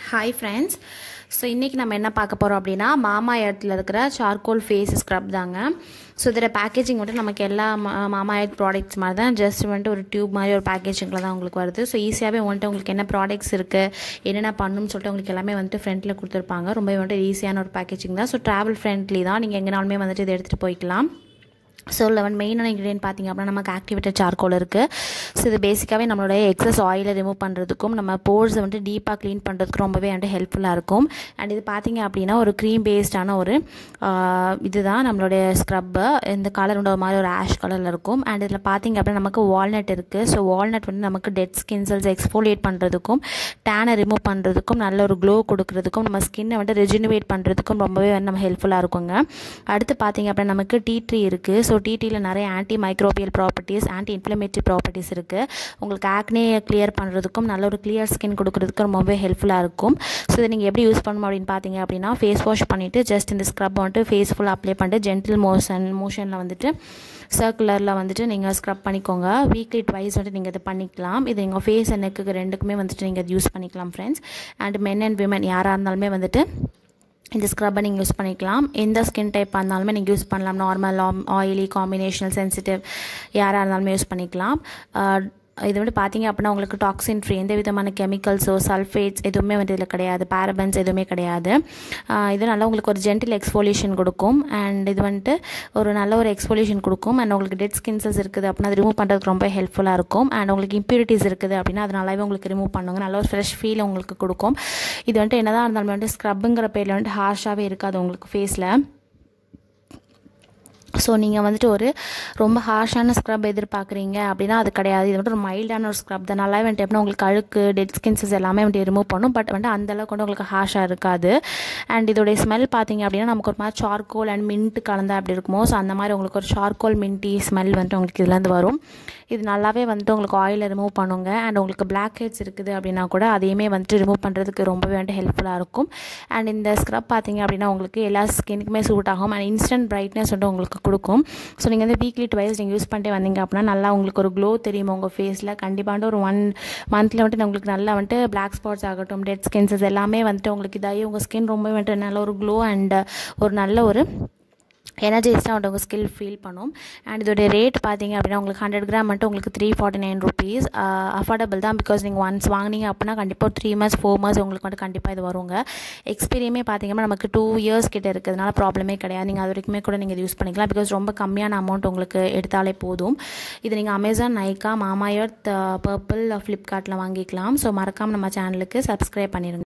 Hi friends, so இன்னைக்கு நம்ம என்ன பார்க்க போறோம் அப்படினா Mamaearthல இருக்கிற charcoal face scrub தாங்க. So இதோட பேக்கேஜிங் வந்து நமக்கு எல்லா Mamaearth ப்ராடக்ட்ஸ் மாதிரி தான், ஜஸ்ட் வந்து ஒரு டியூப் மாதிரி ஒரு பேக்கேஜிங்ல தான் உங்களுக்கு வருது. ஸோ ஈஸியாகவே வந்துட்டு உங்களுக்கு என்ன ப்ராடக்ட்ஸ் இருக்குது, என்னென்ன பண்ணணும்னு சொல்லிட்டு உங்களுக்கு எல்லாமே வந்துட்டு ஃப்ரண்ட்டில் கொடுத்துருப்பாங்க. ரொம்பவே வந்துட்டு ஈஸியான ஒரு பேக்கேஜிங் தான். ஸோ ட்ராவல் ஃப்ரெண்ட்லி தான், நீங்கள் எங்கேனாலுமே வந்துட்டு இதை எடுத்துகிட்டு போய்க்கலாம். ஸோ லெவன் மெயினான இன்க்ரீடியன்ட் பார்த்திங்க அப்படின்னா நமக்கு ஆக்டிவேட்டட் சார்கோல் இருக்குது. ஸோ இது பேசிக்காகவே நம்மளுடைய எக்ஸஸ் ஆயிலை ரிமூவ் பண்ணுறதுக்கும் நம்ம போர்ஸை வந்துட்டு டீப்பாக க்ளீன் பண்ணுறதுக்கு ரொம்பவே வந்துட்டு ஹெல்ப்ஃபுல்லாக இருக்கும். அண்ட் இது பார்த்திங்க அப்படின்னா ஒரு க்ரீம் பேஸ்டான ஒரு இதுதான் நம்மளுடைய ஸ்க்ரப்பு. இந்த கலர் ஒரு மாதிரி ஒரு ஆஷ் கலரில் இருக்கும். அண்ட் இதில் பார்த்திங்க அப்படின்னா நமக்கு வால்நட் இருக்குது. ஸோ வால்நட் வந்து நமக்கு டெட் ஸ்கின் செல்ஸ் எக்ஸ்ஃபோலியேட் பண்ணுறதுக்கும் டேனை ரிமூவ் பண்ணுறதுக்கும் நல்ல ஒரு க்ளோ கொடுக்குறதுக்கும் நம்ம ஸ்கின்னை வந்துட்டு ரெஜினுவேட் பண்ணுறதுக்கும் ரொம்பவே வந்து நம்ம ஹெல்ப்ஃபுல்லாக இருக்குங்க. அடுத்து பார்த்திங்க அப்படின்னா நமக்கு டீ ட்ரீ இருக்குது. ஸோ டீயில் நிறைய anti microbial properties, anti inflammatory properties இருக்குது. உங்களுக்கு ஆக்னே கிளியர் பண்ணுறதுக்கும் நல்ல ஒரு கிளியர் ஸ்கின் கொடுக்குறதுக்கும் ரொம்பவே ஹெல்ப்ஃபுல்லாக இருக்கும். ஸோ இதை நீங்கள் எப்படி யூஸ் பண்ணணும் அப்படின்னு பார்த்தீங்க அப்படின்னா ஃபேஸ் வாஷ் பண்ணிவிட்டு ஜஸ்ட் இந்த ஸ்க்ரப் வந்துட்டு ஃபேஸ் ஃபுல்லாக அப்ளை பண்ணிட்டு ஜென்டில் மோஷனில் வந்துட்டு சர்க்குலரில் வந்துட்டு நீங்கள் ஸ்க்ரப் பண்ணிக்கோங்க. வீக்லி ட்வைஸ் வந்துட்டு நீங்கள் இதை பண்ணிக்கலாம். இது நீங்கள் ஃபேஸ் அண்ட் நெக்குக்கு ரெண்டுக்குமே வந்துட்டு நீங்கள் இது யூஸ் பண்ணிக்கலாம் friends. And men and women யாராக இருந்தாலுமே வந்துட்டு இந்த ஸ்க்ரப்பை நீங்கள் யூஸ் பண்ணிக்கலாம். எந்த ஸ்கின் டைப்பாக இருந்தாலுமே நீங்கள் யூஸ் பண்ணலாம். நார்மல், ஆயிலி, காம்பினேஷனல், சென்சிட்டிவ் யாராக இருந்தாலுமே யூஸ் பண்ணிக்கலாம். இது வந்து பார்த்திங்க அப்படின்னா உங்களுக்கு டாக்ஸின் ஃப்ரீ, எந்த விதமான கெமிக்கல்ஸோ சல்ஃபேட்ஸ் எதுவுமே வந்து இதில் கிடையாது, பேரபன்ஸ் எதுவுமே கிடையாது. இது நல்லா உங்களுக்கு ஒரு ஜென்டில் எக்ஸ்ஃபோலியேஷன் கொடுக்கும். அண்ட் இது வந்துட்டு ஒரு நல்ல ஒரு எக்ஸ்ஃபோலியேஷன் கொடுக்கும். அண்ட் உங்களுக்கு டெட் ஸ்கின் செல்ஸ் இருக்குது அப்படின்னா அது ரிமூவ் பண்ணுறதுக்கு ரொம்ப ஹெல்ப்ஃபுல்லாக இருக்கும். அண்ட் உங்களுக்கு இம்ப்யூரிட்டிஸ் இருக்குது அப்படின்னா அது நல்லாவே உங்களுக்கு ரிமூவ் பண்ணுங்க. நல்ல ஒரு ஃப்ரெஷ் ஃபீல் உங்களுக்கு கொடுக்கும். இது வந்துட்டு என்னதான் இருந்தாலும் வந்துட்டு ஸ்க்ரப்புங்கிற பேரில் வந்துட்டு ஹார்ஷாகவே இருக்காது உங்களுக்கு ஃபேஸில். ஸோ நீங்கள் வந்துட்டு ஒரு ரொம்ப ஹார்ஷான ஸ்க்ரப் எதிர்பார்க்குறீங்க அப்படின்னா அது கிடையாது. இது வந்துட்டு ஒரு மைல்டான ஒரு ஸ்க்ரப் தான். நல்லா வந்துட்டு எப்படின்னா உங்களுக்கு அழுக்கு, டெட் ஸ்கின்ஸஸ் எல்லாமே வந்துட்டு ரிமூவ் பண்ணும். பட் வந்துட்டு அந்தளவுக்கு வந்து உங்களுக்கு ஹார்ஷாக இருக்காது. அண்ட் இதோடைய ஸ்மெல் பார்த்திங்க அப்படின்னா நமக்கு ஒரு மாதிரி சார்கோல் அண்ட் மின்ட் கலந்தா அப்படி இருக்குமோ, ஸோ அந்த மாதிரி உங்களுக்கு ஒரு சார்கோல் மின்ட்டி ஸ்மெல் வந்துட்டு உங்களுக்கு இதுலேருந்து வரும். இது நல்லாவே வந்துட்டு உங்களுக்கு ஆயிலை ரிமூவ் பண்ணுங்க. அண்ட் உங்களுக்கு பிளாக் ஹெட்ஸ் இருக்குது அப்படின்னா கூட அதையுமே வந்துட்டு ரிமூவ் பண்ணுறதுக்கு ரொம்பவே வந்துட்டு ஹெல்ப்ஃபுல்லாக இருக்கும். அண்ட் இந்த ஸ்க்ரப் பார்த்திங்க அப்படின்னா உங்களுக்கு எல்லா ஸ்கின்னுக்குமே சூட் ஆகும். அண்ட் இன்ஸ்டன்ட் பிரைட்னஸ் வந்துட்டு உங்களுக்கு கொடுக்கும். ஸோ நீங்கள் வந்து வீக்லி ட்வைஸ் நீங்கள் யூஸ் பண்ணிட்டு வந்தீங்க அப்படின்னா நல்லா உங்களுக்கு ஒரு க்ளோ தெரியும் உங்கள் ஃபேஸில். கண்டிப்பாக ஒரு 1 மந்த்தில் வந்துட்டு உங்களுக்கு நல்லா வந்துட்டு பிளாக் ஸ்பாட்ஸ் ஆகட்டும், டெட் ஸ்கின்ஸஸ் எல்லாமே வந்துட்டு உங்களுக்கு இதாகி உங்கள் ஸ்கின் ரொம்ப வந்துட்டு நல்ல ஒரு க்ளோ அண்ட் ஒரு நல்ல ஒரு எனர்ஜைஸ்டாக வந்துட்டு உங்கள் ஸ்கில் ஃபீல் பண்ணும். அண்ட் இதோடைய ரேட் பார்த்திங்க அப்படின்னா உங்களுக்கு 100 கிராம் மட்டும் உங்களுக்கு 349 rupees. அஃபோர்டபுள் தான். பிகாஸ் நீங்கள் ஒன்ஸ் வாங்கினீங்க அப்படின்னா கண்டிப்பாக 3 months 4 months உங்களுக்கு வந்துட்டு கண்டிப்பாக இது வருங்க. எக்ஸ்பீரியமே பார்த்திங்கன்னா நமக்கு 2 years கிட்ட இருக்கிறதுனால ப்ராப்ளமே கிடையாது. நீங்கள் அது வரைக்குமே கூட நீங்கள் யூஸ் பண்ணிக்கலாம். பிகாஸ் ரொம்ப கம்மியான அமௌண்ட் உங்களுக்கு எடுத்தாலே போதும். இது நீங்கள் அமேசான், நைக்கா, மாமாஎர்த், பர்பிள், ஃப்ளிப்கார்ட்டில் வாங்கிக்கலாம். ஸோ மறக்காமல் நம்ம சேனலுக்கு சப்ஸ்கிரைப் பண்ணிடுங்க.